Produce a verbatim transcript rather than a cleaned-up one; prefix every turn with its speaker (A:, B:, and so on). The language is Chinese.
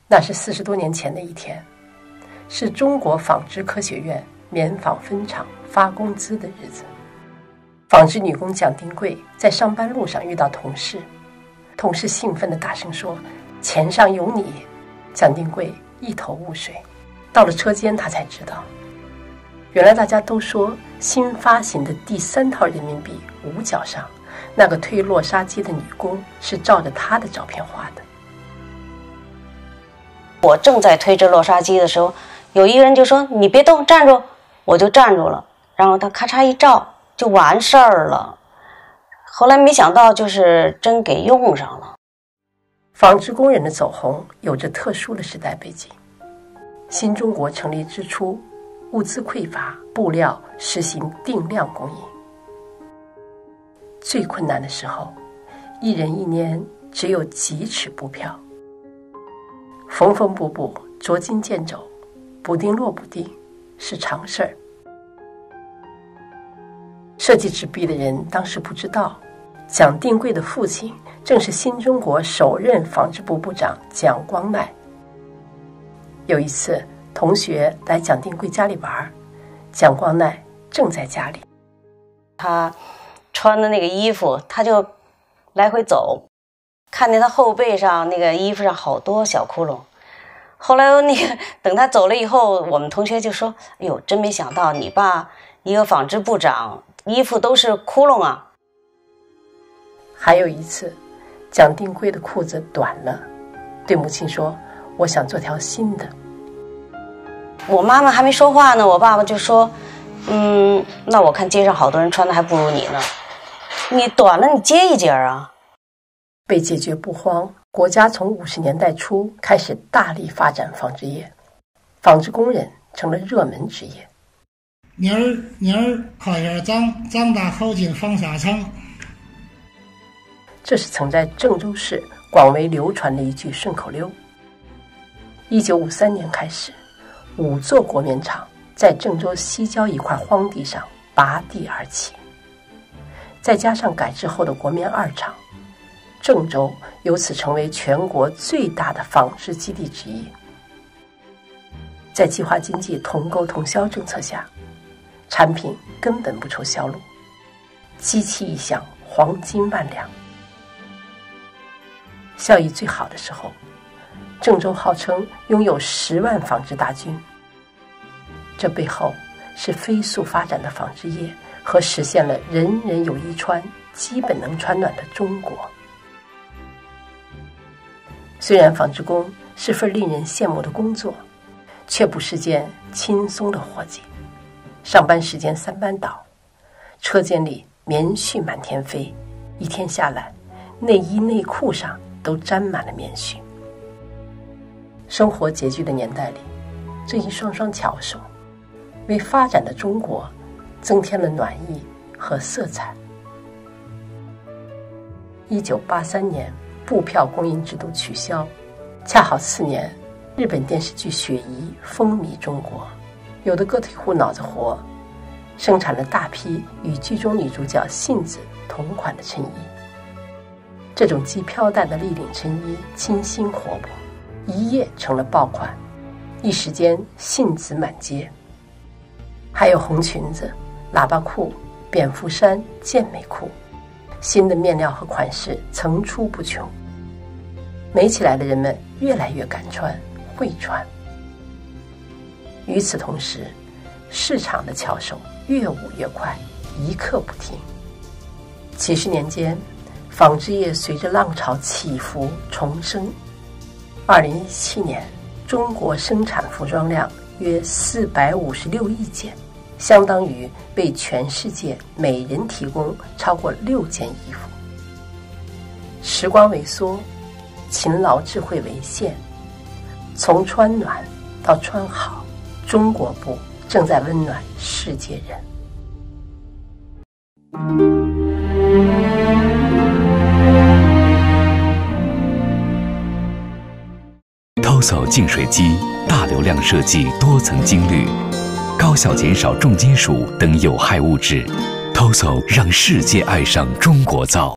A: 那是四十多年前的一天，是中国纺织科学院棉纺分厂发工资的日子。纺织女工蒋定贵在上班路上遇到同事，同事兴奋地大声说：“钱上有你！”蒋定贵一头雾水。到了车间，他才知道，原来大家都说新发行的第三套人民币五角上那个推落沙机的女工是照着他的照片画的。
B: 我正在推着落沙机的时候，有一个人就说：“你别动，站住！”我就站住了，然后他咔嚓一照，就完事儿了。后来没想到，就是真给用上了。
A: 纺织工人的走红有着特殊的时代背景。新中国成立之初，物资匮乏，布料实行定量供应。最困难的时候，一人一年只有几尺布票。缝缝补补，捉襟见肘，补丁落补丁是常事儿。设计纸币的人当时不知道，蒋定贵的父亲正是新中国首任纺织部部长蒋光鼐。有一次，同学来蒋定贵家里玩，蒋光鼐正在家里。
B: 他穿的那个衣服，他就来回走，看见他后背上那个衣服上好多小窟窿。后来那个等他走了以后，我们同学就说：“哎呦，真没想到你爸一个纺织部长，衣服都是窟窿啊。”
A: 还有一次，蒋定贵的裤子短了，对母亲说：“我想做条新的。”
B: 我妈妈还没说话呢，我爸爸就说：“嗯，那我看街上好多人穿的还不如你呢，你短了你接一截啊。”
A: 被解决不慌，国家从五十年代初开始大力发展纺织业，纺织工人成了热门职业。
C: 年儿年儿烤眼长，长大好进纺纱厂。
A: 这是曾在郑州市广为流传的一句顺口溜。一九五三年开始，五座国棉厂在郑州西郊一块荒地上拔地而起，再加上改制后的国棉二厂，郑州由此成为全国最大的纺织基地之一。在计划经济同购同销政策下，产品根本不愁销路，机器一响，黄金万两。效益最好的时候，郑州号称拥有十万纺织大军。这背后是飞速发展的纺织业和实现了人人有衣穿、基本能穿暖的中国。虽然纺织工是份令人羡慕的工作，却不是件轻松的活计。上班时间三班倒，车间里棉絮满天飞，一天下来，内衣内裤上都沾满了棉絮。生活拮据的年代里，这一双双巧手为发展的中国增添了暖意和色彩。一九八三年，布票供应制度取消，恰好次年，日本电视剧《雪姨》风靡中国，有的个体户脑子活，生产了大批与剧中女主角杏子同款的衬衣。这种系飘带的立领衬衣清新活泼，一夜成了爆款，一时间杏子满街。还有红裙子、喇叭裤、蝙蝠衫、健美裤，新的面料和款式层出不穷。美起来的人们越来越敢穿、会穿。与此同时，市场的巧手越舞越快，一刻不停。几十年间，纺织业随着浪潮起伏重生。二零一七年，中国生产服装量约四百五十六亿件，相当于为全世界每人提供超过六件衣服。时光萎缩，勤劳智慧为限，从穿暖到穿好，中国布正在温暖世界人。
D: 涛嫂净水机大流量设计多层精滤，高效减少重金属等有害物质。涛嫂让世界爱上中国造。